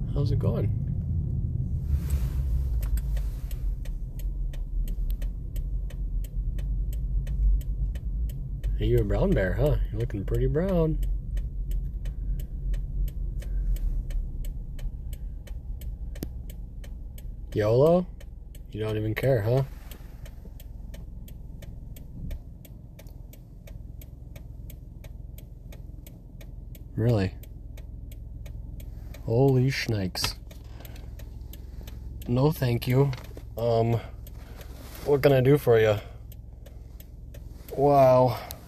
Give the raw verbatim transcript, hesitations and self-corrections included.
How's it going? Hey, you a brown bear, huh? You're looking pretty brown. YOLO? You don't even care, huh? Really? Holy shnikes. No thank you. Um, what can I do for you? Wow.